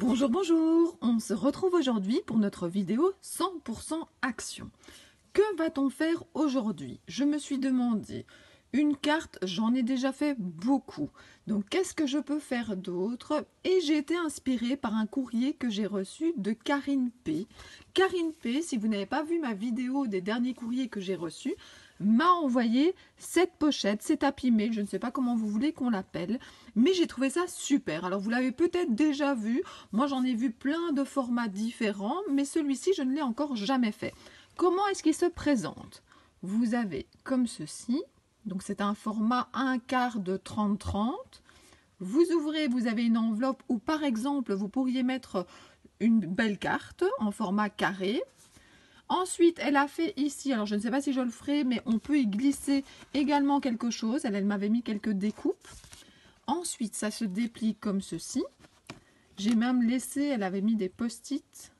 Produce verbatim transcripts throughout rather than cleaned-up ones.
Bonjour, bonjour. On se retrouve aujourd'hui pour notre vidéo cent pour cent action. Que va-t-on faire aujourd'hui? Je me suis demandé, une carte, j'en ai déjà fait beaucoup. Donc, qu'est-ce que je peux faire d'autre? Et j'ai été inspirée par un courrier que j'ai reçu de Karine P. Karine P, si vous n'avez pas vu ma vidéo des derniers courriers que j'ai reçus, m'a envoyé cette pochette, cet Happy Mail, je ne sais pas comment vous voulez qu'on l'appelle, mais j'ai trouvé ça super. Alors vous l'avez peut-être déjà vu, moi j'en ai vu plein de formats différents, mais celui-ci je ne l'ai encore jamais fait. Comment est-ce qu'il se présente? Vous avez comme ceci, donc c'est un format un quart de trente trente. Vous ouvrez, vous avez une enveloppe où par exemple vous pourriez mettre une belle carte en format carré. Ensuite, elle a fait ici, alors je ne sais pas si je le ferai, mais on peut y glisser également quelque chose. Elle, elle m'avait mis quelques découpes. Ensuite, ça se déplie comme ceci. J'ai même laissé, elle avait mis des post-it.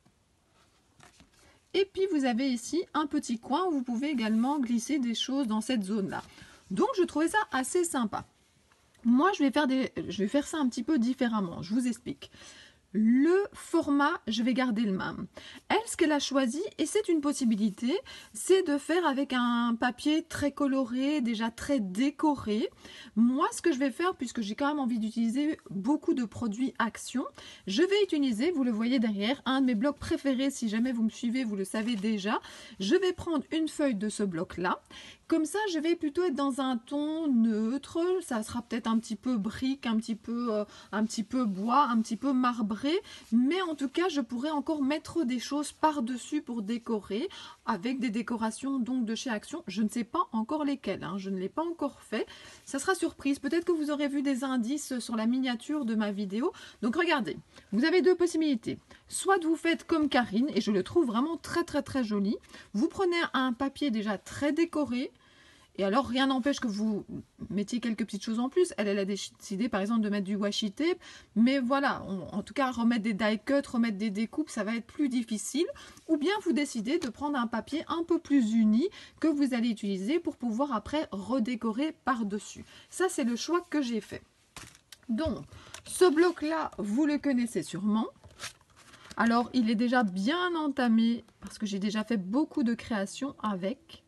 Et puis, vous avez ici un petit coin où vous pouvez également glisser des choses dans cette zone-là. Donc, je trouvais ça assez sympa. Moi, je vais faire des, je vais faire ça un petit peu différemment. Je vous explique. Le format, je vais garder le même. Elle, ce qu'elle a choisi, et c'est une possibilité, c'est de faire avec un papier très coloré, déjà très décoré. Moi, ce que je vais faire, puisque j'ai quand même envie d'utiliser beaucoup de produits Action, je vais utiliser, vous le voyez derrière, un de mes blocs préférés. Si jamais vous me suivez, vous le savez déjà. Je vais prendre une feuille de ce bloc-là. Comme ça, je vais plutôt être dans un ton neutre. Ça sera peut-être un petit peu brique, un petit peu, euh, un petit peu bois, un petit peu marbré. Mais en tout cas, je pourrais encore mettre des choses par-dessus pour décorer, avec des décorations donc de chez Action. Je ne sais pas encore lesquelles, hein, je ne l'ai pas encore fait. Ça sera surprise. Peut-être que vous aurez vu des indices sur la miniature de ma vidéo. Donc regardez, vous avez deux possibilités. Soit vous faites comme Karine, et je le trouve vraiment très très très joli. Vous prenez un papier déjà très décoré. Et alors, rien n'empêche que vous mettiez quelques petites choses en plus. Elle, elle a décidé, par exemple, de mettre du washi tape. Mais voilà, on, en tout cas, remettre des die cuts, remettre des découpes, ça va être plus difficile. Ou bien, vous décidez de prendre un papier un peu plus uni que vous allez utiliser pour pouvoir après redécorer par-dessus. Ça, c'est le choix que j'ai fait. Donc, ce bloc-là, vous le connaissez sûrement. Alors, il est déjà bien entamé parce que j'ai déjà fait beaucoup de créations avec.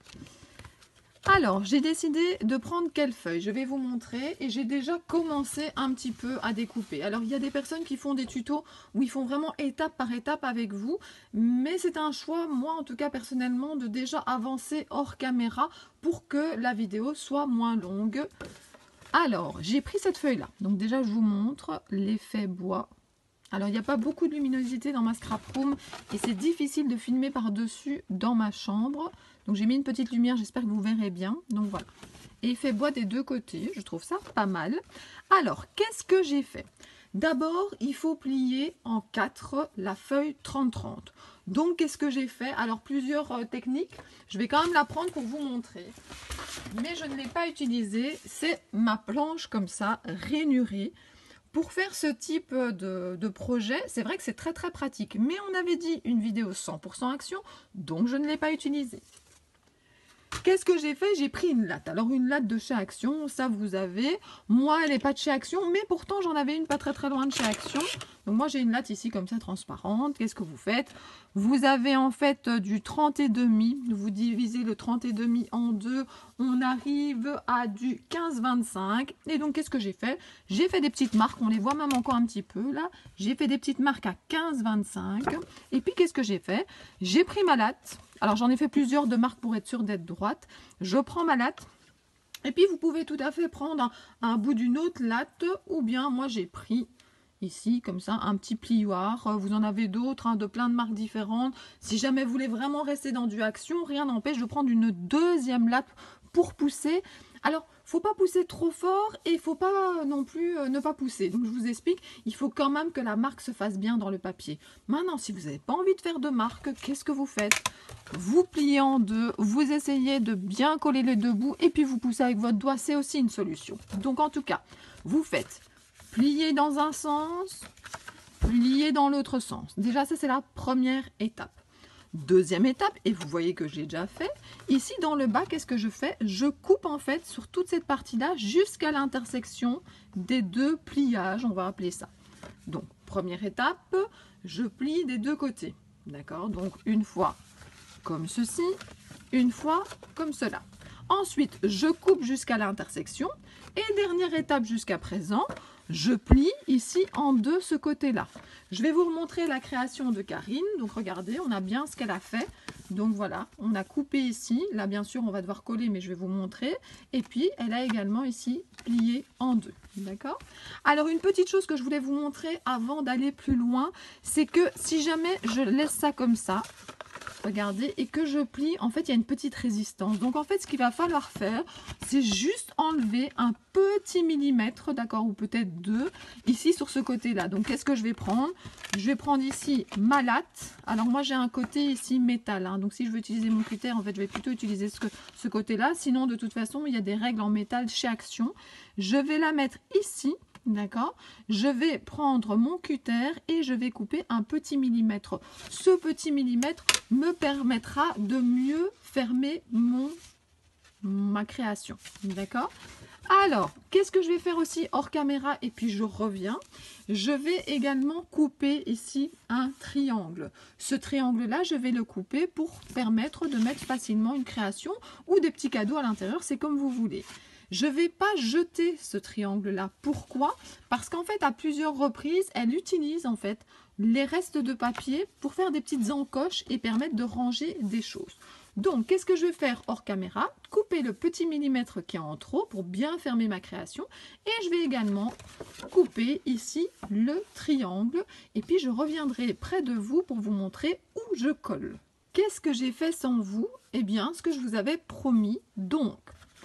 Alors, j'ai décidé de prendre quelle feuille? Je vais vous montrer et j'ai déjà commencé un petit peu à découper. Alors, il y a des personnes qui font des tutos où ils font vraiment étape par étape avec vous. Mais c'est un choix, moi en tout cas personnellement, de déjà avancer hors caméra pour que la vidéo soit moins longue. Alors, j'ai pris cette feuille-là. Donc déjà, je vous montre l'effet bois. Alors, il n'y a pas beaucoup de luminosité dans ma scrap room et c'est difficile de filmer par-dessus dans ma chambre. Donc, j'ai mis une petite lumière, j'espère que vous verrez bien. Donc, voilà. Et effet bois des deux côtés, je trouve ça pas mal. Alors, qu'est-ce que j'ai fait? D'abord, il faut plier en quatre la feuille trente trente. Donc, qu'est-ce que j'ai fait? Alors, plusieurs euh, techniques. Je vais quand même la prendre pour vous montrer. Mais je ne l'ai pas utilisée. C'est ma planche comme ça, rainurée. Pour faire ce type de, de projet, c'est vrai que c'est très très pratique. Mais on avait dit une vidéo cent pour cent action, donc je ne l'ai pas utilisée. Qu'est-ce que j'ai fait? J'ai pris une latte. Alors une latte de chez Action, ça vous avez. Moi, elle n'est pas de chez Action, mais pourtant j'en avais une pas très très loin de chez Action. Donc moi j'ai une latte ici comme ça transparente. Qu'est-ce que vous faites? Vous avez en fait du trente et demi. Vous divisez le trente et demi en deux. On arrive à du quinze vingt-cinq. Et donc qu'est-ce que j'ai fait? J'ai fait des petites marques. On les voit même encore un petit peu là. J'ai fait des petites marques à quinze vingt-cinq. Et puis qu'est-ce que j'ai fait? J'ai pris ma latte. Alors j'en ai fait plusieurs de marques pour être sûre d'être droite. Je prends ma latte. Et puis vous pouvez tout à fait prendre un, un bout d'une autre latte. Ou bien moi j'ai pris ici comme ça un petit plioir. Vous en avez d'autres, hein, de plein de marques différentes. Si jamais vous voulez vraiment rester dans du Action, rien n'empêche de prendre une deuxième latte pour pousser. Alors, faut pas pousser trop fort et il faut pas non plus euh, ne pas pousser. Donc, je vous explique, il faut quand même que la marque se fasse bien dans le papier. Maintenant, si vous n'avez pas envie de faire de marque, qu'est-ce que vous faites? Vous pliez en deux, vous essayez de bien coller les deux bouts et puis vous poussez avec votre doigt, c'est aussi une solution. Donc, en tout cas, vous faites plier dans un sens, plier dans l'autre sens. Déjà, ça, c'est la première étape. Deuxième étape, et vous voyez que j'ai déjà fait, ici dans le bas, qu'est-ce que je fais? Je coupe en fait sur toute cette partie-là jusqu'à l'intersection des deux pliages, on va appeler ça. Donc, première étape, je plie des deux côtés. D'accord? Donc, une fois comme ceci, une fois comme cela. Ensuite, je coupe jusqu'à l'intersection. Et dernière étape jusqu'à présent, je plie ici en deux ce côté-là. Je vais vous remontrer la création de Karine. Donc, regardez, on a bien ce qu'elle a fait. Donc, voilà, on a coupé ici. Là, bien sûr, on va devoir coller, mais je vais vous montrer. Et puis, elle a également ici plié en deux. D'accord? Alors, une petite chose que je voulais vous montrer avant d'aller plus loin, c'est que si jamais je laisse ça comme ça, regardez, et que je plie, en fait, il y a une petite résistance. Donc, en fait, ce qu'il va falloir faire, c'est juste enlever un petit millimètre, d'accord, ou peut-être deux, ici sur ce côté-là. Donc, qu'est-ce que je vais prendre? Je vais prendre ici ma latte. Alors, moi, j'ai un côté ici métal. Hein. Donc, si je veux utiliser mon cutter, en fait, je vais plutôt utiliser ce, ce côté-là. Sinon, de toute façon, il y a des règles en métal chez Action. Je vais la mettre ici. D'accord, je vais prendre mon cutter et je vais couper un petit millimètre. Ce petit millimètre me permettra de mieux fermer mon, ma création. D'accord? Alors, qu'est-ce que je vais faire aussi hors caméra et puis je reviens. Je vais également couper ici un triangle. Ce triangle-là, je vais le couper pour permettre de mettre facilement une création ou des petits cadeaux à l'intérieur, c'est comme vous voulez. Je ne vais pas jeter ce triangle-là. Pourquoi? Parce qu'en fait, à plusieurs reprises, elle utilise en fait les restes de papier pour faire des petites encoches et permettre de ranger des choses. Donc, qu'est-ce que je vais faire hors caméra? Couper le petit millimètre qui est en trop pour bien fermer ma création. Et je vais également couper ici le triangle. Et puis, je reviendrai près de vous pour vous montrer où je colle. Qu'est-ce que j'ai fait sans vous? Eh bien, ce que je vous avais promis. Donc,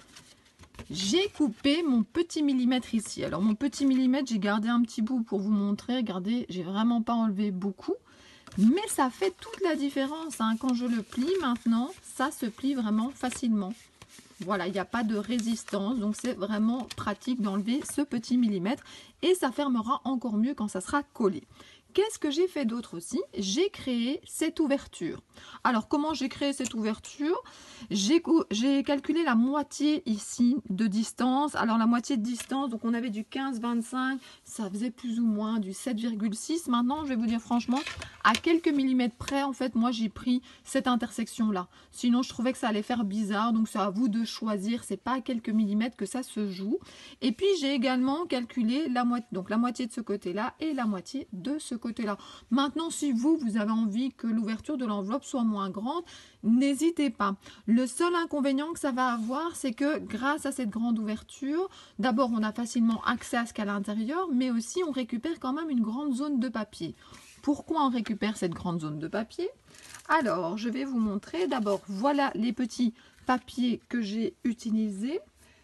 j'ai coupé mon petit millimètre ici. Alors mon petit millimètre, j'ai gardé un petit bout pour vous montrer. Regardez, j'ai vraiment pas enlevé beaucoup. Mais ça fait toute la différence. Hein. Quand je le plie maintenant, ça se plie vraiment facilement. Voilà, il n'y a pas de résistance. Donc c'est vraiment pratique d'enlever ce petit millimètre. Et ça fermera encore mieux quand ça sera collé. Qu'est-ce que j'ai fait d'autre aussi? J'ai créé cette ouverture. Alors, comment j'ai créé cette ouverture? J'ai calculé la moitié ici de distance. Alors, la moitié de distance, donc on avait du quinze vingt-cinq, ça faisait plus ou moins du sept virgule six. Maintenant, je vais vous dire franchement, à quelques millimètres près, en fait, moi, j'ai pris cette intersection-là. Sinon, je trouvais que ça allait faire bizarre. Donc, c'est à vous de choisir. C'est pas à quelques millimètres que ça se joue. Et puis, j'ai également calculé la moitié, donc la moitié de ce côté-là et la moitié de ce côté-là. Maintenant, si vous, vous avez envie que l'ouverture de l'enveloppe soit moins grande, n'hésitez pas. Le seul inconvénient que ça va avoir, c'est que grâce à cette grande ouverture, d'abord, on a facilement accès à ce qu'il y a à l'intérieur, mais aussi, on récupère quand même une grande zone de papier. Pourquoi on récupère cette grande zone de papier? Alors, je vais vous montrer. D'abord, voilà les petits papiers que j'ai utilisés.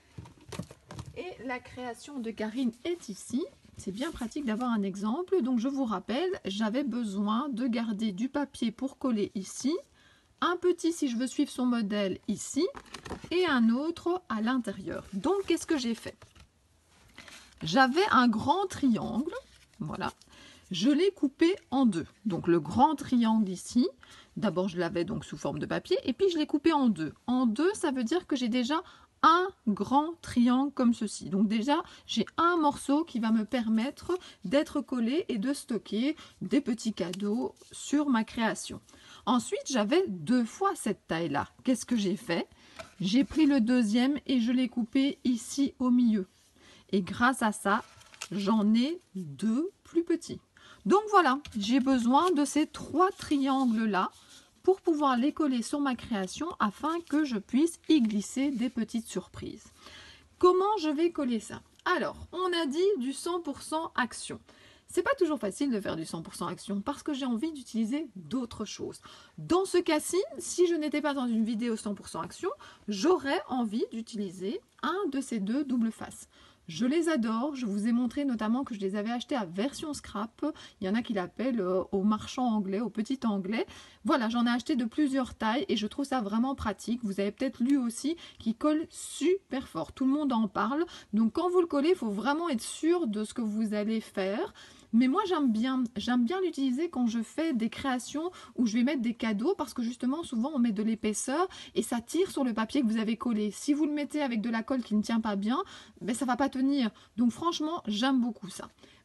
Et la création de Karine est ici. C'est bien pratique d'avoir un exemple. Donc, je vous rappelle, j'avais besoin de garder du papier pour coller ici, un petit si je veux suivre son modèle ici, et un autre à l'intérieur. Donc, qu'est-ce que j'ai fait? J'avais un grand triangle, voilà. Je l'ai coupé en deux. Donc, le grand triangle ici, d'abord, je l'avais donc sous forme de papier, et puis je l'ai coupé en deux. En deux, ça veut dire que j'ai déjà un grand triangle comme ceci. Donc déjà, j'ai un morceau qui va me permettre d'être collé et de stocker des petits cadeaux sur ma création. Ensuite, j'avais deux fois cette taille-là. Qu'est-ce que j'ai fait? J'ai pris le deuxième et je l'ai coupé ici au milieu. Et grâce à ça, j'en ai deux plus petits. Donc voilà, j'ai besoin de ces trois triangles-là pour pouvoir les coller sur ma création afin que je puisse y glisser des petites surprises. Comment je vais coller ça? Alors, on a dit du cent pour cent action. C'est pas toujours facile de faire du cent pour cent action parce que j'ai envie d'utiliser d'autres choses. Dans ce cas-ci, si je n'étais pas dans une vidéo cent pour cent action, j'aurais envie d'utiliser un de ces deux double faces. Je les adore, je vous ai montré notamment que je les avais achetés à version scrap. Il y en a qui l'appellent euh, au marchand anglais, au petit anglais. Voilà, j'en ai acheté de plusieurs tailles et je trouve ça vraiment pratique. Vous avez peut-être lu aussi qu'il colle super fort. Tout le monde en parle. Donc quand vous le collez, il faut vraiment être sûr de ce que vous allez faire. Mais moi, j'aime bien, j'aime bien l'utiliser quand je fais des créations où je vais mettre des cadeaux parce que justement, souvent, on met de l'épaisseur et ça tire sur le papier que vous avez collé. Si vous le mettez avec de la colle qui ne tient pas bien, ben, ça ne va pas tenir. Donc franchement, j'aime beaucoup ça.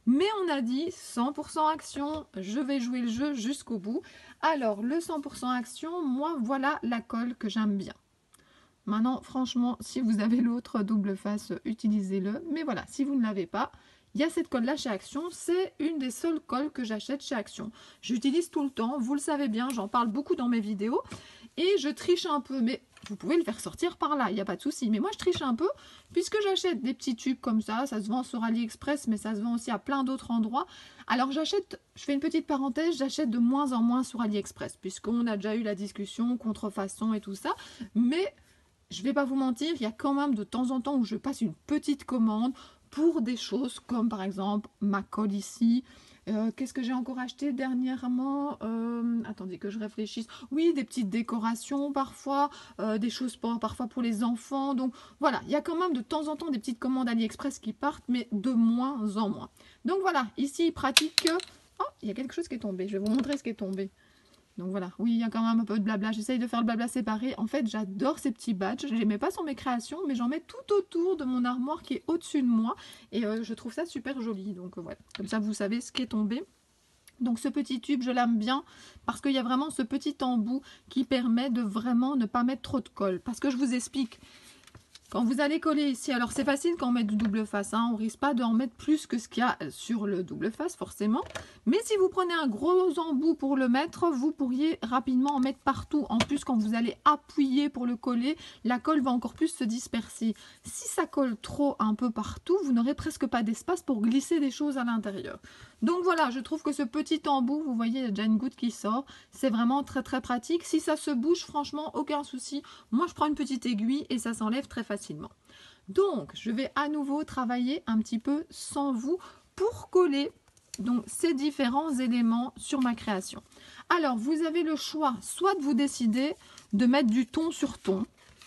Mais on a dit cent pour cent action, je vais jouer le jeu jusqu'au bout. Alors, le cent pour cent action, moi, voilà la colle que j'aime bien. Maintenant, franchement, si vous avez l'autre double face, utilisez-le. Mais voilà, si vous ne l'avez pas, il y a cette colle-là chez Action. C'est une des seules colles que j'achète chez Action. J'utilise tout le temps, vous le savez bien, j'en parle beaucoup dans mes vidéos. Et je triche un peu, mais vous pouvez le faire sortir par là, il n'y a pas de souci. Mais moi, je triche un peu, puisque j'achète des petits tubes comme ça. Ça se vend sur AliExpress, mais ça se vend aussi à plein d'autres endroits. Alors, j'achète, je fais une petite parenthèse, j'achète de moins en moins sur AliExpress, puisqu'on a déjà eu la discussion, contrefaçon et tout ça. Mais je ne vais pas vous mentir, il y a quand même de temps en temps où je passe une petite commande pour des choses comme par exemple ma colle ici. Euh, Qu'est-ce que j'ai encore acheté dernièrement? euh, Attendez que je réfléchisse. Oui, des petites décorations parfois, euh, des choses pour, parfois pour les enfants. Donc voilà, il y a quand même de temps en temps des petites commandes AliExpress qui partent, mais de moins en moins. Donc voilà, ici, pratique. Oh, il y a quelque chose qui est tombé. Je vais vous montrer ce qui est tombé. Donc voilà, oui, il y a quand même un peu de blabla. J'essaye de faire le blabla séparé. En fait, j'adore ces petits badges. Je les mets pas sur mes créations, mais j'en mets tout autour de mon armoire qui est au-dessus de moi. Et euh, je trouve ça super joli. Donc euh, voilà, comme ça, vous savez ce qui est tombé. Donc ce petit tube, je l'aime bien parce qu'il y a vraiment ce petit embout qui permet de vraiment ne pas mettre trop de colle. Parce que je vous explique... Quand vous allez coller ici, alors c'est facile quand on met du double face, hein, on ne risque pas d'en mettre plus que ce qu'il y a sur le double face forcément. Mais si vous prenez un gros embout pour le mettre, vous pourriez rapidement en mettre partout. En plus, quand vous allez appuyer pour le coller, la colle va encore plus se disperser. Si ça colle trop un peu partout, vous n'aurez presque pas d'espace pour glisser des choses à l'intérieur. Donc voilà, je trouve que ce petit embout, vous voyez, il y a déjà une goutte qui sort. C'est vraiment très très pratique. Si ça se bouge, franchement, aucun souci. Moi, je prends une petite aiguille et ça s'enlève très facilement. Donc, je vais à nouveau travailler un petit peu sans vous pour coller donc ces différents éléments sur ma création. Alors, vous avez le choix, soit de vous décider de mettre du ton sur ton.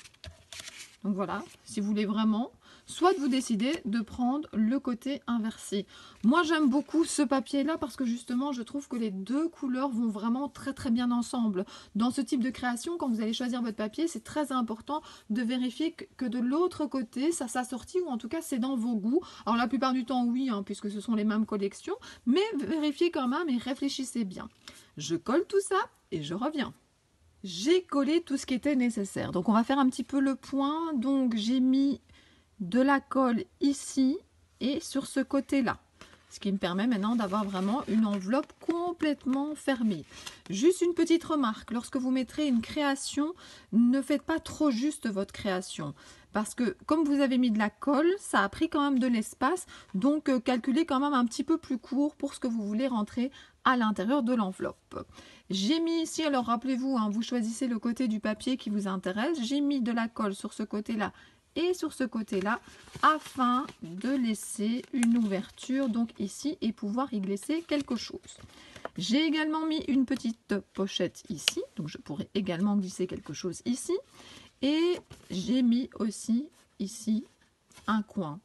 Donc voilà, si vous voulez vraiment... Soit vous décidez de prendre le côté inversé. Moi, j'aime beaucoup ce papier-là parce que justement, je trouve que les deux couleurs vont vraiment très très bien ensemble. Dans ce type de création, quand vous allez choisir votre papier, c'est très important de vérifier que de l'autre côté, ça s'assortit ou en tout cas, c'est dans vos goûts. Alors la plupart du temps, oui, hein, puisque ce sont les mêmes collections, mais vérifiez quand même et réfléchissez bien. Je colle tout ça et je reviens. J'ai collé tout ce qui était nécessaire. Donc, on va faire un petit peu le point. Donc, j'ai mis... de la colle ici et sur ce côté-là. Ce qui me permet maintenant d'avoir vraiment une enveloppe complètement fermée. Juste une petite remarque, lorsque vous mettrez une création, ne faites pas trop juste votre création. Parce que comme vous avez mis de la colle, ça a pris quand même de l'espace. Donc euh, calculez quand même un petit peu plus court pour ce que vous voulez rentrer à l'intérieur de l'enveloppe. J'ai mis ici, alors rappelez-vous, hein, vous choisissez le côté du papier qui vous intéresse. J'ai mis de la colle sur ce côté-là et sur ce côté-là, afin de laisser une ouverture, donc ici, et pouvoir y glisser quelque chose. J'ai également mis une petite pochette ici, donc je pourrais également glisser quelque chose ici. Et j'ai mis aussi ici un coin.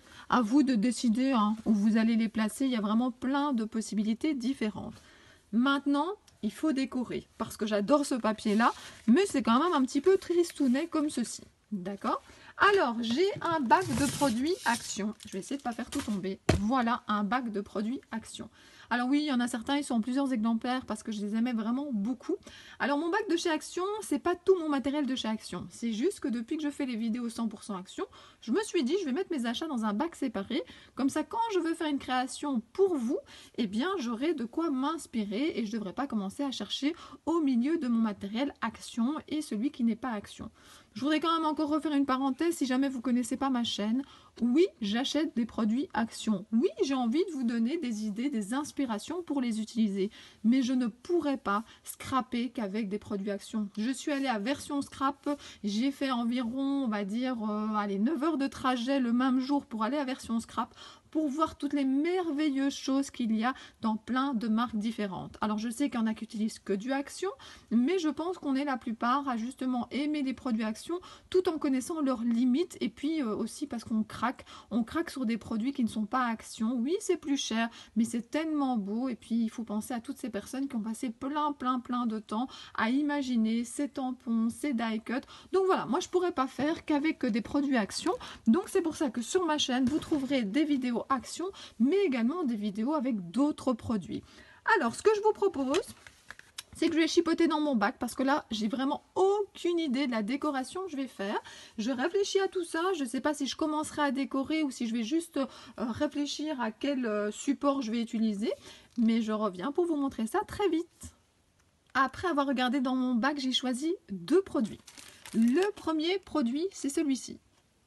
À vous de décider hein, où vous allez les placer, il y a vraiment plein de possibilités différentes. Maintenant, il faut décorer, parce que j'adore ce papier-là, mais c'est quand même un petit peu tristounet comme ceci. D'accord ? Alors, j'ai un bac de produits Action. Je vais essayer de ne pas faire tout tomber. Voilà un bac de produits Action. Alors oui, il y en a certains, ils sont en plusieurs exemplaires parce que je les aimais vraiment beaucoup. Alors mon bac de chez Action, c'est pas tout mon matériel de chez Action. C'est juste que depuis que je fais les vidéos cent pour cent Action, je me suis dit, je vais mettre mes achats dans un bac séparé. Comme ça, quand je veux faire une création pour vous, eh bien, j'aurai de quoi m'inspirer et je ne devrais pas commencer à chercher au milieu de mon matériel Action et celui qui n'est pas Action. Je voudrais quand même encore refaire une parenthèse si jamais vous ne connaissez pas ma chaîne. Oui, j'achète des produits Action. Oui, j'ai envie de vous donner des idées, des inspirations pour les utiliser. Mais je ne pourrais pas scraper qu'avec des produits Action. Je suis allée à version scrap. J'ai fait environ, on va dire, euh, allez, neuf heures de trajet le même jour pour aller à version scrap, pour voir toutes les merveilleuses choses qu'il y a dans plein de marques différentes. Alors je sais qu'il y en a qui utilisent que du Action, mais je pense qu'on est la plupart à justement aimer les produits Action tout en connaissant leurs limites et puis euh, aussi parce qu'on craque, on craque sur des produits qui ne sont pas Action. Oui, c'est plus cher, mais c'est tellement beau et puis il faut penser à toutes ces personnes qui ont passé plein plein plein de temps à imaginer ces tampons, ces die cut. Donc voilà, moi je pourrais pas faire qu'avec des produits Action. Donc c'est pour ça que sur ma chaîne, vous trouverez des vidéos action, mais également des vidéos avec d'autres produits. Alors, ce que je vous propose, c'est que je vais chipoter dans mon bac parce que là, j'ai vraiment aucune idée de la décoration que je vais faire. Je réfléchis à tout ça. Je ne sais pas si je commencerai à décorer ou si je vais juste euh, réfléchir à quel euh, support je vais utiliser. Mais je reviens pour vous montrer ça très vite. Après avoir regardé dans mon bac, j'ai choisi deux produits. Le premier produit, c'est celui-ci.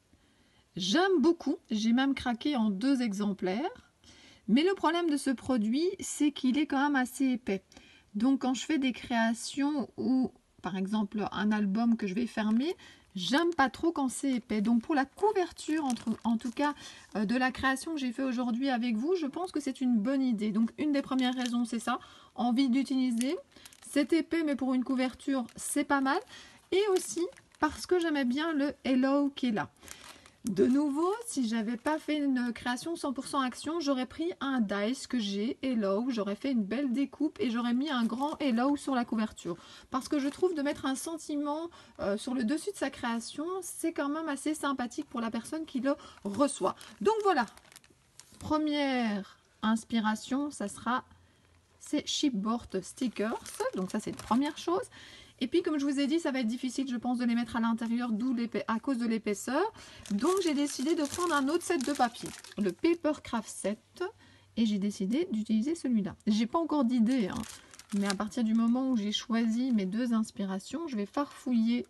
J'aime beaucoup. J'ai même craqué en deux exemplaires. Mais le problème de ce produit, c'est qu'il est quand même assez épais. Donc quand je fais des créations ou par exemple un album que je vais fermer, j'aime pas trop quand c'est épais. Donc pour la couverture, entre, en tout cas euh, de la création que j'ai fait aujourd'hui avec vous, je pense que c'est une bonne idée. Donc une des premières raisons, c'est ça, envie d'utiliser. C'est épais mais pour une couverture, c'est pas mal. Et aussi parce que j'aimais bien le Hello qui est là. De nouveau, si j'avais pas fait une création cent pour cent action, j'aurais pris un dice que j'ai, Hello, j'aurais fait une belle découpe et j'aurais mis un grand Hello sur la couverture. Parce que je trouve de mettre un sentiment euh, sur le dessus de sa création, c'est quand même assez sympathique pour la personne qui le reçoit. Donc voilà, première inspiration, ça sera ces chipboard stickers. Donc ça, c'est une première chose. Et puis, comme je vous ai dit, ça va être difficile, je pense, de les mettre à l'intérieur, d'où à cause de l'épaisseur. Donc, j'ai décidé de prendre un autre set de papier, le Papercraft Set, et j'ai décidé d'utiliser celui-là. J'ai pas encore d'idée, hein, mais à partir du moment où j'ai choisi mes deux inspirations, je vais farfouiller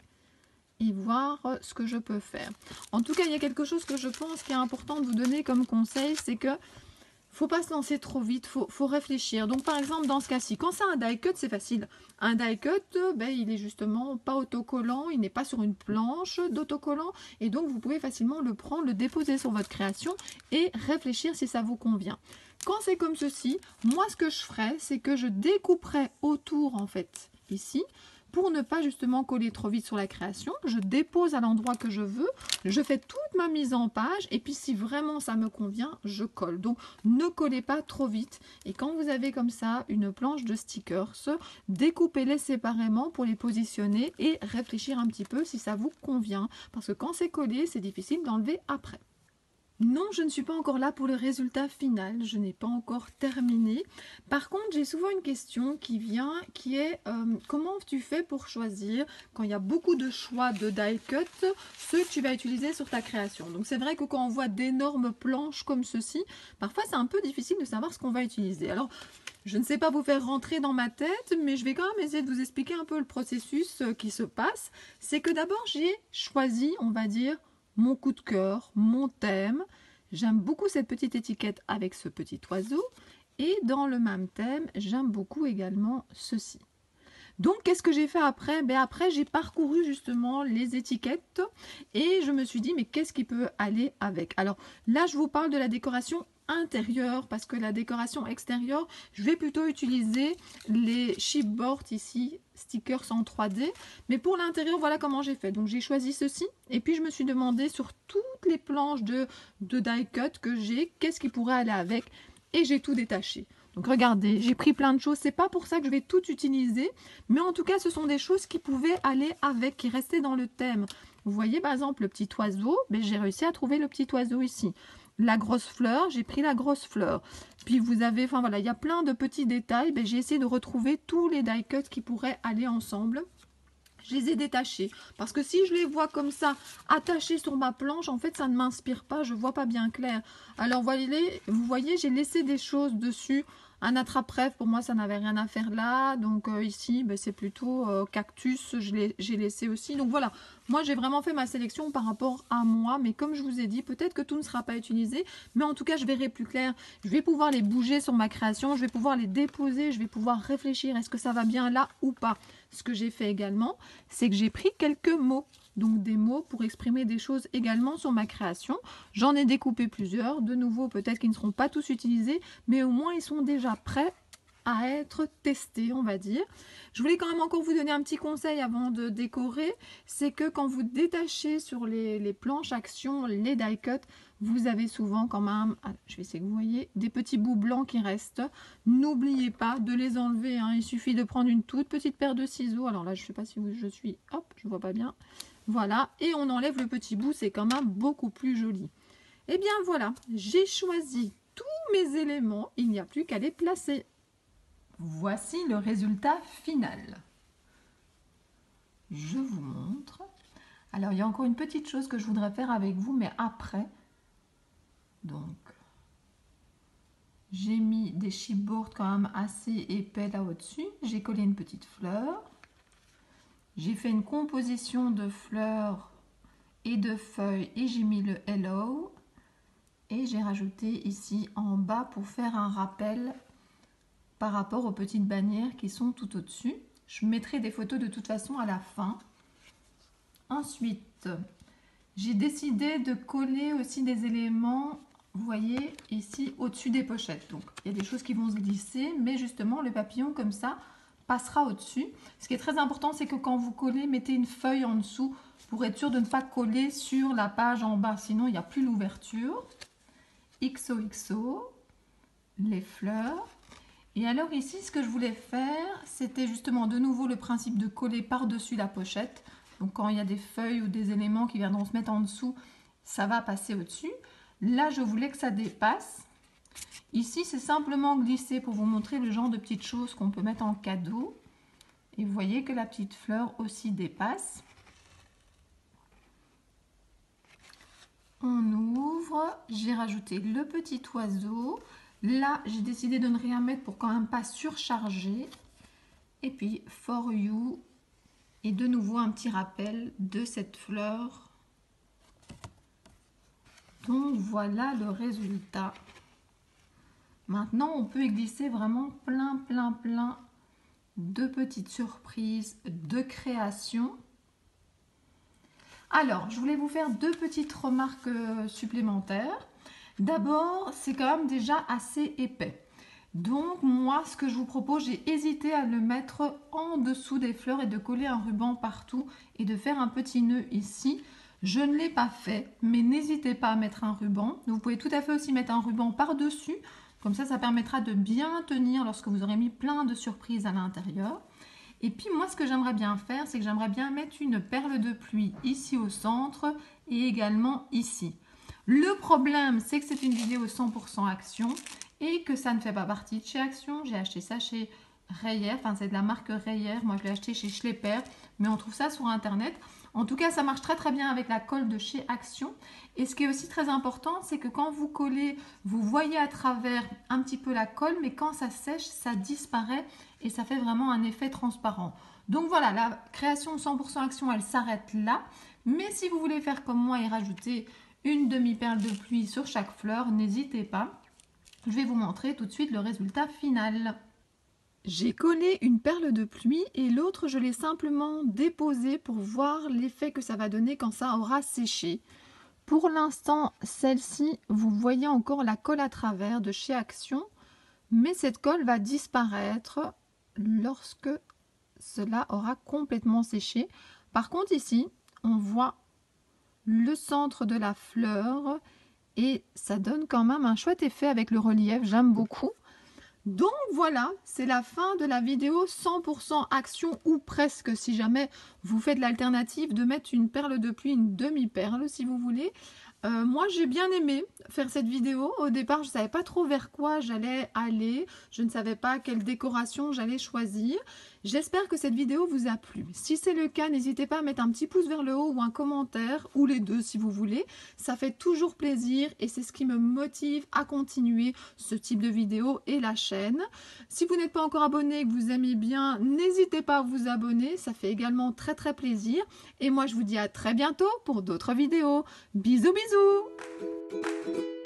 et voir ce que je peux faire. En tout cas, il y a quelque chose que je pense qui est important de vous donner comme conseil, c'est que faut pas se lancer trop vite, faut, faut réfléchir. Donc par exemple dans ce cas-ci, quand c'est un die cut, c'est facile. Un die cut, ben, il est justement pas autocollant, il n'est pas sur une planche d'autocollant et donc vous pouvez facilement le prendre, le déposer sur votre création et réfléchir si ça vous convient. Quand c'est comme ceci, moi ce que je ferais, c'est que je découperais autour en fait ici. Pour ne pas justement coller trop vite sur la création, je dépose à l'endroit que je veux, je fais toute ma mise en page et puis si vraiment ça me convient, je colle. Donc ne collez pas trop vite et quand vous avez comme ça une planche de stickers, découpez-les séparément pour les positionner et réfléchir un petit peu si ça vous convient. Parce que quand c'est collé, c'est difficile d'enlever après. Non, je ne suis pas encore là pour le résultat final, je n'ai pas encore terminé. Par contre, j'ai souvent une question qui vient, qui est euh, comment tu fais pour choisir, quand il y a beaucoup de choix de die cut, ceux que tu vas utiliser sur ta création. Donc c'est vrai que quand on voit d'énormes planches comme ceci, parfois c'est un peu difficile de savoir ce qu'on va utiliser. Alors, je ne sais pas vous faire rentrer dans ma tête, mais je vais quand même essayer de vous expliquer un peu le processus qui se passe. C'est que d'abord, j'ai choisi, on va dire, mon coup de cœur, mon thème. J'aime beaucoup cette petite étiquette avec ce petit oiseau. Et dans le même thème, j'aime beaucoup également ceci. Donc, qu'est-ce que j'ai fait après? Ben après, j'ai parcouru justement les étiquettes et je me suis dit, mais qu'est-ce qui peut aller avec? Alors là, je vous parle de la décoration intérieure parce que la décoration extérieure, je vais plutôt utiliser les chipboard ici, stickers en trois D. Mais pour l'intérieur, voilà comment j'ai fait. Donc, j'ai choisi ceci et puis je me suis demandé sur toutes les planches de, de die cut que j'ai, qu'est-ce qui pourrait aller avec et j'ai tout détaché. Donc regardez, j'ai pris plein de choses, c'est pas pour ça que je vais tout utiliser, mais en tout cas ce sont des choses qui pouvaient aller avec, qui restaient dans le thème. Vous voyez par exemple le petit oiseau, ben, j'ai réussi à trouver le petit oiseau ici. La grosse fleur, j'ai pris la grosse fleur. Puis vous avez, enfin voilà, il y a plein de petits détails, ben, j'ai essayé de retrouver tous les die cuts qui pourraient aller ensemble. Je les ai détachés parce que si je les vois comme ça attachés sur ma planche, en fait ça ne m'inspire pas, je vois pas bien clair. Alors voyez, vous voyez, j'ai laissé des choses dessus. Un attrape-rêve, pour moi ça n'avait rien à faire là. Donc euh, ici ben, c'est plutôt euh, cactus, j'ai laissé aussi. Donc voilà, moi j'ai vraiment fait ma sélection par rapport à moi. Mais comme je vous ai dit, peut-être que tout ne sera pas utilisé. Mais en tout cas je verrai plus clair. Je vais pouvoir les bouger sur ma création, je vais pouvoir les déposer, je vais pouvoir réfléchir, est-ce que ça va bien là ou pas. Ce que j'ai fait également, c'est que j'ai pris quelques mots. Donc des mots pour exprimer des choses également sur ma création. J'en ai découpé plusieurs. De nouveau, peut-être qu'ils ne seront pas tous utilisés, mais au moins ils sont déjà prêts à être testés, on va dire. Je voulais quand même encore vous donner un petit conseil avant de décorer. C'est que quand vous détachez sur les, les planches action, les die cut, vous avez souvent quand même, ah, je vais essayer que vous voyez, des petits bouts blancs qui restent. N'oubliez pas de les enlever, hein. Il suffit de prendre une toute petite paire de ciseaux. Alors là, je ne sais pas si je suis, hop, je ne vois pas bien. Voilà, et on enlève le petit bout, c'est quand même beaucoup plus joli. Et bien voilà, j'ai choisi tous mes éléments, il n'y a plus qu'à les placer. Voici le résultat final. Je vous montre. Alors, il y a encore une petite chose que je voudrais faire avec vous, mais après. Donc, j'ai mis des chipboards quand même assez épais là au-dessus. J'ai collé une petite fleur. J'ai fait une composition de fleurs et de feuilles et j'ai mis le hello. Et j'ai rajouté ici en bas pour faire un rappel par rapport aux petites bannières qui sont tout au-dessus. Je mettrai des photos de toute façon à la fin. Ensuite, j'ai décidé de coller aussi des éléments, vous voyez, ici au-dessus des pochettes. Donc, il y a des choses qui vont se glisser, mais justement, le papillon comme ça passera au-dessus. Ce qui est très important, c'est que quand vous collez, mettez une feuille en dessous pour être sûr de ne pas coller sur la page en bas, sinon il n'y a plus l'ouverture. X O X O, les fleurs. Et alors ici, ce que je voulais faire, c'était justement de nouveau le principe de coller par-dessus la pochette. Donc quand il y a des feuilles ou des éléments qui viendront se mettre en dessous, ça va passer au-dessus. Là, je voulais que ça dépasse. Ici, c'est simplement glisser pour vous montrer le genre de petites choses qu'on peut mettre en cadeau. Et vous voyez que la petite fleur aussi dépasse. On ouvre, j'ai rajouté le petit oiseau. Là, j'ai décidé de ne rien mettre pour quand même pas surcharger. Et puis, for you. Et de nouveau, un petit rappel de cette fleur. Donc, voilà le résultat. Maintenant, on peut y glisser vraiment plein, plein, plein de petites surprises de création. Alors, je voulais vous faire deux petites remarques supplémentaires. D'abord, c'est quand même déjà assez épais. Donc, moi, ce que je vous propose, j'ai hésité à le mettre en dessous des fleurs et de coller un ruban partout et de faire un petit nœud ici. Je ne l'ai pas fait, mais n'hésitez pas à mettre un ruban. Vous pouvez tout à fait aussi mettre un ruban par-dessus. Comme ça, ça permettra de bien tenir lorsque vous aurez mis plein de surprises à l'intérieur. Et puis moi, ce que j'aimerais bien faire, c'est que j'aimerais bien mettre une perle de pluie ici au centre et également ici. Le problème, c'est que c'est une vidéo cent pour cent Action et que ça ne fait pas partie de chez Action. J'ai acheté ça chez Reyer, enfin c'est de la marque Reyer. Moi, je l'ai acheté chez Schlepper, mais on trouve ça sur Internet. En tout cas, ça marche très très bien avec la colle de chez Action. Et ce qui est aussi très important, c'est que quand vous collez, vous voyez à travers un petit peu la colle, mais quand ça sèche, ça disparaît et ça fait vraiment un effet transparent. Donc voilà, la création cent pour cent Action, elle s'arrête là. Mais si vous voulez faire comme moi et rajouter une demi-perle de pluie sur chaque fleur, n'hésitez pas. Je vais vous montrer tout de suite le résultat final. J'ai collé une perle de pluie et l'autre, je l'ai simplement déposée pour voir l'effet que ça va donner quand ça aura séché. Pour l'instant, celle-ci, vous voyez encore la colle à travers de chez Action, mais cette colle va disparaître lorsque cela aura complètement séché. Par contre, ici, on voit le centre de la fleur et ça donne quand même un chouette effet avec le relief, j'aime beaucoup. Donc voilà, c'est la fin de la vidéo cent pour cent Action ou presque, si jamais vous faites l'alternative de mettre une perle de pluie, une demi-perle si vous voulez. Euh, moi j'ai bien aimé faire cette vidéo. Au départ je ne savais pas trop vers quoi j'allais aller, je ne savais pas quelle décoration j'allais choisir. J'espère que cette vidéo vous a plu. Si c'est le cas, n'hésitez pas à mettre un petit pouce vers le haut ou un commentaire, ou les deux si vous voulez. Ça fait toujours plaisir et c'est ce qui me motive à continuer ce type de vidéo et la chaîne. Si vous n'êtes pas encore abonné et que vous aimez bien, n'hésitez pas à vous abonner, ça fait également très très plaisir. Et moi je vous dis à très bientôt pour d'autres vidéos. Bisous bisous.